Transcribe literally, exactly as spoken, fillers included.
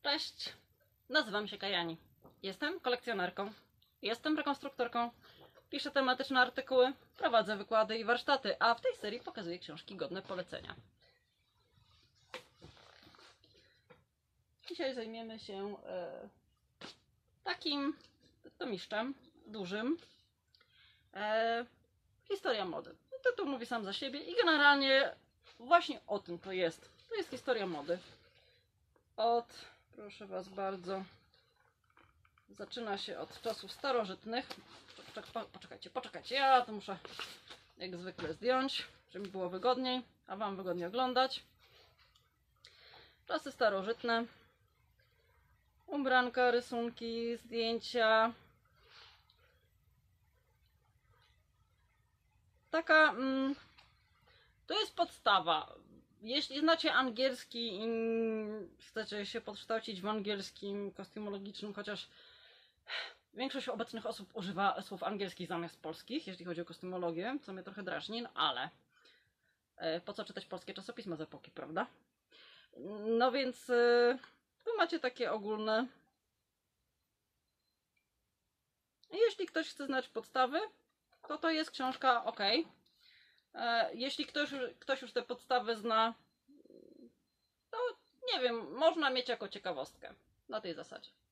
Cześć, nazywam się Kajani. Jestem kolekcjonerką, jestem rekonstruktorką, piszę tematyczne artykuły, prowadzę wykłady i warsztaty, a w tej serii pokazuję książki godne polecenia. Dzisiaj zajmiemy się e, takim tomiszczem dużym. E, historia mody. Tytuł mówi sam za siebie i generalnie właśnie o tym to jest. To jest historia mody. Od, proszę Was bardzo, zaczyna się od czasów starożytnych. Poczekajcie, poczekajcie, ja to muszę jak zwykle zdjąć, żeby mi było wygodniej, a Wam wygodnie oglądać. Czasy starożytne. Ubranka, rysunki, zdjęcia. Taka, mm, to jest podstawa. Jeśli znacie angielski i chcecie się podkształcić w angielskim kostiumologicznym, chociaż większość obecnych osób używa słów angielskich zamiast polskich, jeśli chodzi o kostiumologię, co mnie trochę drażni, no ale po co czytać polskie czasopisma z epoki, prawda? No więc tu macie takie ogólne. Jeśli ktoś chce znać podstawy, to to jest książka ok. Jeśli ktoś, ktoś już te podstawy zna, to nie wiem, można mieć jako ciekawostkę na tej zasadzie.